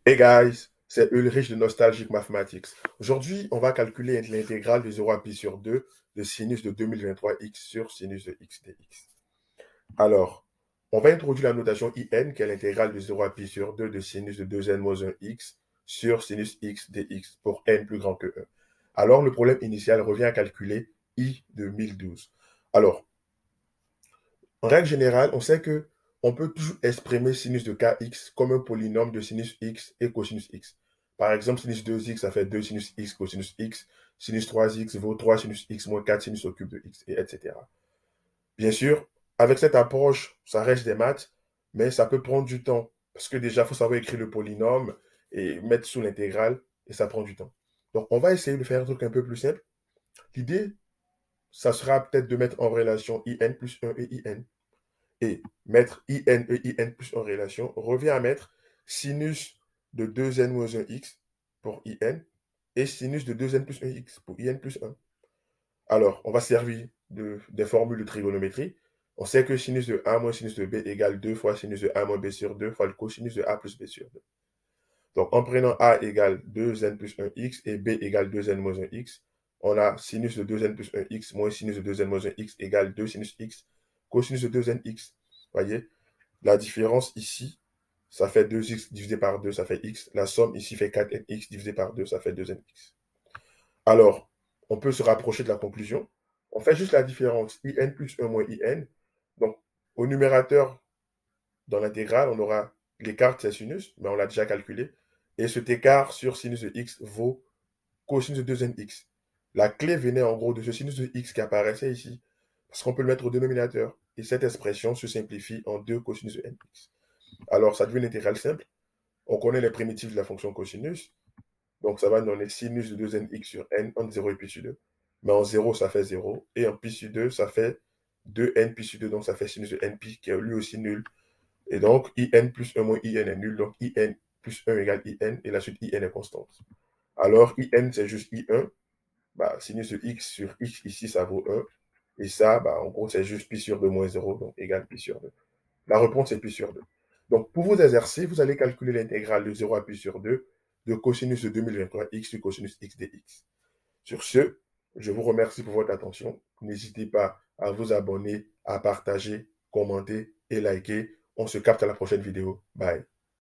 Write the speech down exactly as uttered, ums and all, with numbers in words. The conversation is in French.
Hey guys, c'est Ulrich de Nostalgic Mathematics. Aujourd'hui, on va calculer l'intégrale de zéro à pi sur deux de sinus de deux mille vingt-trois x sur sinus de x dx. Alors, on va introduire la notation in, qui est l'intégrale de zéro à pi sur deux de sinus de deux n moins un x sur sinus x dx pour n plus grand que un. Alors, le problème initial revient à calculer i de mille douze. Alors, en règle générale, on sait que on peut toujours exprimer sinus de kx comme un polynôme de sinus x et cosinus x. Par exemple, sinus deux x, ça fait deux sinus x cosinus x. Sinus trois x vaut trois sinus x moins quatre sinus au cube de x, et etc. Bien sûr, avec cette approche, ça reste des maths, mais ça peut prendre du temps. Parce que déjà, il faut savoir écrire le polynôme et mettre sous l'intégrale, et ça prend du temps. Donc, on va essayer de faire un truc un peu plus simple. L'idée, ça sera peut-être de mettre en relation in plus un et in. Et mettre in et in plus en relation revient à mettre sinus de deux n moins un x pour in et sinus de deux n plus un x pour in plus un. Alors, on va servir de, des formules de trigonométrie. On sait que sinus de a moins sinus de b égale deux fois sinus de a moins b sur deux fois le cosinus de a plus b sur deux. Donc, en prenant a égale deux n plus un x et b égale deux n moins un x, on a sinus de deux n plus un x moins sinus de deux n moins un x égale deux sinus x cosinus de deux n x. Voyez, la différence ici, ça fait deux x divisé par deux, ça fait x. La somme ici fait quatre n x divisé par deux, ça fait deux n x. Alors, on peut se rapprocher de la conclusion. On fait juste la différence in plus un moins in. Donc, au numérateur, dans l'intégrale, on aura l'écart de ces sinus, mais on l'a déjà calculé. Et cet écart sur sinus de x vaut cosinus de deux n x. La clé venait en gros de ce sinus de x qui apparaissait ici, parce qu'on peut le mettre au dénominateur. Et cette expression se simplifie en deux cosinus de nx. Alors, ça devient une intégrale simple. On connaît les primitives de la fonction cosinus. Donc, ça va nous donner sinus de deux n x sur n entre zéro et pi sur deux. Mais en zéro, ça fait zéro. Et en pi sur deux, ça fait deux n pi sur deux. Donc, ça fait sinus de npi qui est lui aussi nul. Et donc, in plus un moins in est nul. Donc, in plus un égale in. Et la suite, in est constante. Alors, in, c'est juste i un. Bah, sinus de x sur x, ici, ça vaut un. Et ça, bah, en gros, c'est juste pi sur deux moins zéro. Donc, égale pi sur deux. La réponse est pi sur deux. Donc, pour vous exercer, vous allez calculer l'intégrale de zéro à pi sur deux de cosinus de deux mille vingt-trois x sur cosinus x dx. Sur ce, je vous remercie pour votre attention. N'hésitez pas à vous abonner, à partager, commenter et liker. On se capte à la prochaine vidéo. Bye.